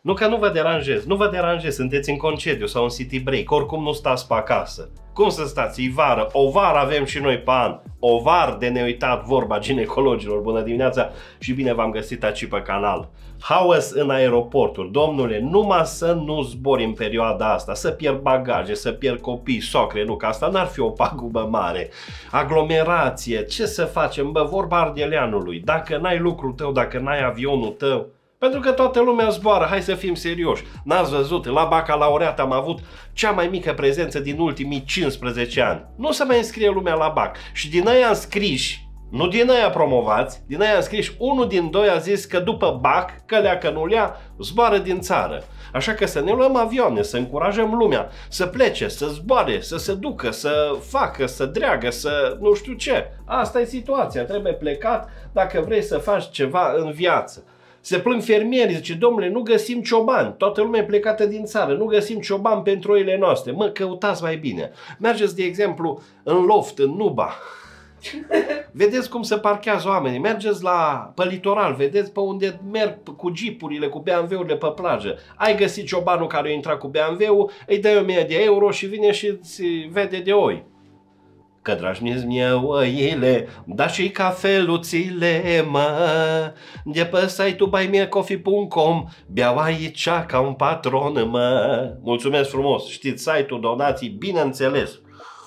Nu că nu vă deranjez, nu vă deranjez, sunteți în concediu sau în city break, oricum nu stați pe acasă. Cum să stați? E vară, o vară avem și noi pe an, o vară de neuitat, vorba ginecologilor. Bună dimineața și bine v-am găsit aici pe canal. Haos în aeroporturi, domnule, numai să nu zbori în perioada asta, să pierd bagaje, să pierd copii, socre, nu, că asta n-ar fi o pagubă mare. Aglomerație, ce să facem, bă, vorba ardeleanului, dacă n-ai lucrul tău, dacă n-ai avionul tău, pentru că toată lumea zboară, hai să fim serioși. N-ați văzut, la bacalaureat am avut cea mai mică prezență din ultimii 15 ani. Nu se mai înscrie lumea la bac. Și din aia înscriși, nu din aia promovați, din aia înscriși, unul din doi a zis că după bac, că lea că nu lea, zboară din țară. Așa că să ne luăm avioane, să încurajăm lumea, să plece, să zboare, să se ducă, să facă, să dreagă, să nu știu ce. Asta e situația, trebuie plecat dacă vrei să faci ceva în viață. Se plâng fermierii, zice, domnule, nu găsim ciobani, toată lumea e plecată din țară, nu găsim ciobani pentru oile noastre. Mă, căutați mai bine. Mergeți, de exemplu, în loft, în Nuba. Vedeți cum se parchează oamenii, mergeți pe litoral, vedeți pe unde merg cu jeepurile, cu BMW-urile pe plajă. Ai găsit ciobanul care a intrat cu BMW-ul, îi dai 1000 de euro și vine și îți vede de oi. Că, dragi mie oile, da și cafeluțile, mă, de pe site-ul buymeacoffee.com, beau aici ca un patron, mă. Mulțumesc frumos, știți, site-ul donații, bineînțeles.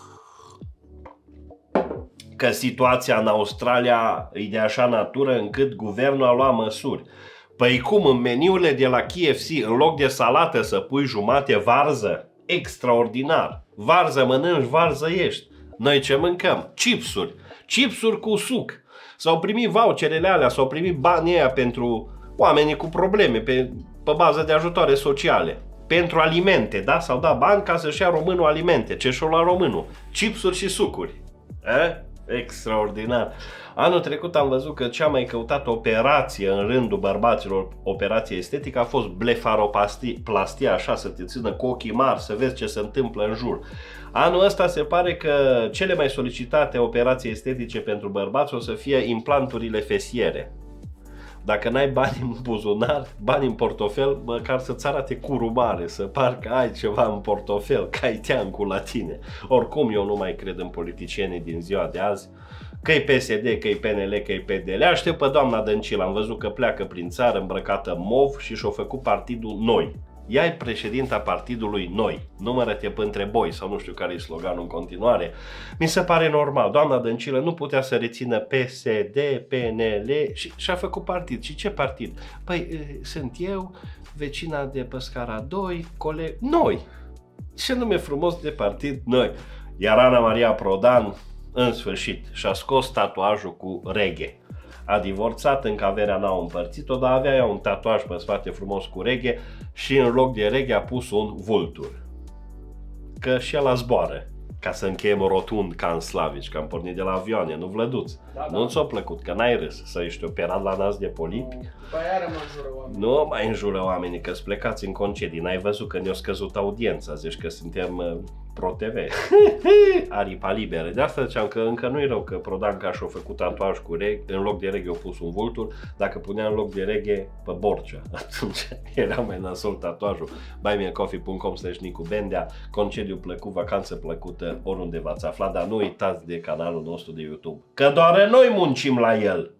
Că situația în Australia e de așa natură încât guvernul a luat măsuri. Păi cum, în meniurile de la KFC, în loc de salată să pui jumate varză? Extraordinar! Varză mănânci, varză ești. Noi ce mâncăm? Chipsuri. Chipsuri cu suc. S-au primit voucherele alea, s-au primit banii aia pentru oamenii cu probleme, pe bază de ajutoare sociale. Pentru alimente, da? S-au dat bani ca să-și ia românul alimente. Ce și-o lua românul? Chipsuri și sucuri. Extraordinar. Anul trecut am văzut că cea mai căutată operație în rândul bărbaților, operație estetică, a fost blefaroplastia, așa, să te țină cu ochii mari, să vezi ce se întâmplă în jur. Anul ăsta se pare că cele mai solicitate operații estetice pentru bărbați o să fie implanturile fesiere. Dacă n-ai bani în buzunar, bani în portofel, măcar să-ți arate curul mare, să parcă ai ceva în portofel, că ai teancul la tine. Oricum eu nu mai cred în politicienii din ziua de azi, că-i PSD, că-i PNL, că-i PDL. Aștept pe doamna Dăncilă, am văzut că pleacă prin țară îmbrăcată mov și și-a făcut partidul Noi. Ea e președinta partidului Noi, numără-te între boi, sau nu știu care e sloganul în continuare. Mi se pare normal, doamna Dăncilă nu putea să rețină PSD, PNL și și-a făcut partid. Și ce partid? Păi sunt eu, vecina de pe scara 2, coleg... Noi! Ce nume frumos de partid, Noi! Iar Ana Maria Prodan, în sfârșit, și-a scos tatuajul cu reghe. A divorțat, încă averea n-au împărțit-o, dar avea ea un tatuaj pe spate frumos cu reghe și în loc de reghe a pus un vultur. Că și ăla zboară, ca să încheiem rotund ca în Slavici, că am pornit de la avioane, nu Vlăduț. Da, da. Nu ți-a plăcut, că n-ai râs să ești operat la nas de polipi? Nu mai înjură oamenii, că-ți plecați în concedii. N-ai văzut că ne-a scăzut audiența, zici că suntem Pro-TV. Aripa liberă. De asta ziceam că încă nu-i rău că Prodanca și-a făcut tatuaj cu reghe, în loc de reghe a pus un vultur, dacă punea în loc de reghe pe Borcea. Atunci era mai nasol tatuajul. buymeacoffee.com/Nicu Bendea, concediu plăcut, vacanță plăcută, oriunde v-ați aflat, dar nu uitați de canalul nostru de YouTube, că doar noi muncim la el.